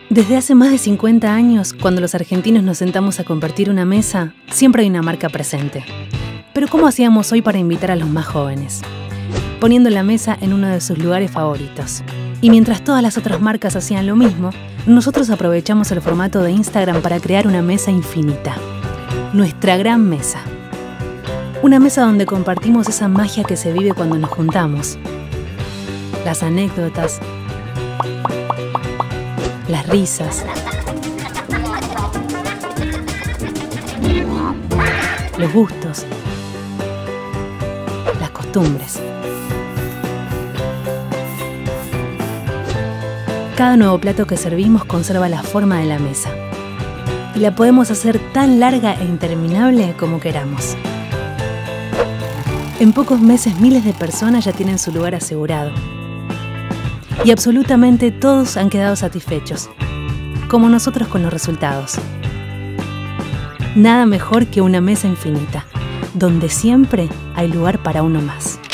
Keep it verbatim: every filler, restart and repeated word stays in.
Desde hace más de cincuenta años, cuando los argentinos nos sentamos a compartir una mesa, siempre hay una marca presente. Pero ¿cómo hacíamos hoy para invitar a los más jóvenes? Poniendo la mesa en uno de sus lugares favoritos. Y mientras todas las otras marcas hacían lo mismo, nosotros aprovechamos el formato de Instagram para crear una mesa infinita. Nuestra gran mesa. Una mesa donde compartimos esa magia que se vive cuando nos juntamos. Las anécdotas, las risas, los gustos, las costumbres. Cada nuevo plato que servimos conserva la forma de la mesa. Y la podemos hacer tan larga e interminable como queramos. En pocos meses miles de personas ya tienen su lugar asegurado. Y absolutamente todos han quedado satisfechos, como nosotros con los resultados. Nada mejor que una mesa infinita, donde siempre hay lugar para uno más.